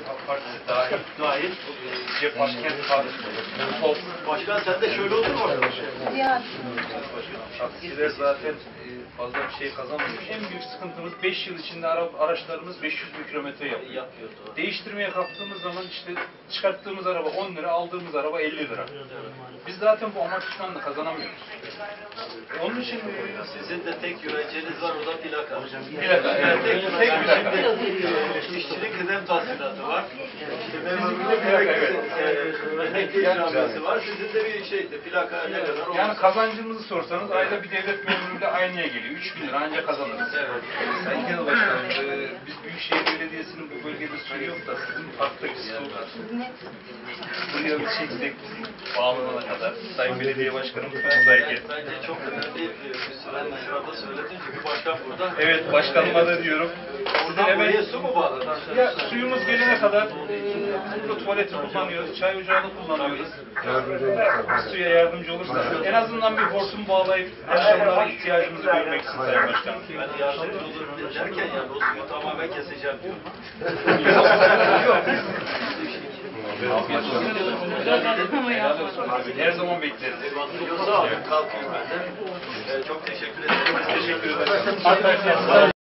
Halk Partisi dahil Cep Başkent Top. Başkan sen de şöyle otur bakalım. Taksiler zaten fazla bir şey kazanmıyor. En büyük sıkıntımız 5 yıl içinde araçlarımız 500 bin kilometre yapıyor. Değiştirmeye kalktığımız zaman işte çıkarttığımız araba 10 lira, aldığımız araba 50 lira. Biz zaten bu amortismanla kazanamıyoruz. Onun için Sizin de tek güvenceniz var, o da plaka. plaka, evet, tek plaka. İşçinin kıdem tazminatı var. İşte memurun Evet. ikramiyesi var. Sizin de bir şeydi, plaka ne kadar olursa. Yani kazancımızı sorsanız ayda bir devlet memuruyla aynıya geliyor. 3 bin lira ancak kazanırız. Evet. Sayın Genel Başkanım, biz Büyükşehir Belediyesi'nin bu bölgede suyu yok da sizin parktaki su buraya bir şekilde bağlanana kadar. Sayın Belediye Başkanım buradayken. Bence çok önemli bir sürenin şurada söyledin çünkü başkan burada. Evet, başkanıma da diyorum. Sizin Buradan buraya hemen su mu bağladın? ya suyumuz gelene kadar biz burada tuvaleti kullanıyoruz, çay ocağını kullanıyoruz. Suya yardımcı olursa en azından bir hortum bağlayıp akşamlara ihtiyacımızı görmek için Sayın Başkanım. Ben yardımcı olurum derken yani o suyu tamamen keseceğim diyorum. Her zaman bekleriz. Yoksa kalkayım ben de. Çok teşekkür ederim. Teşekkür ederim.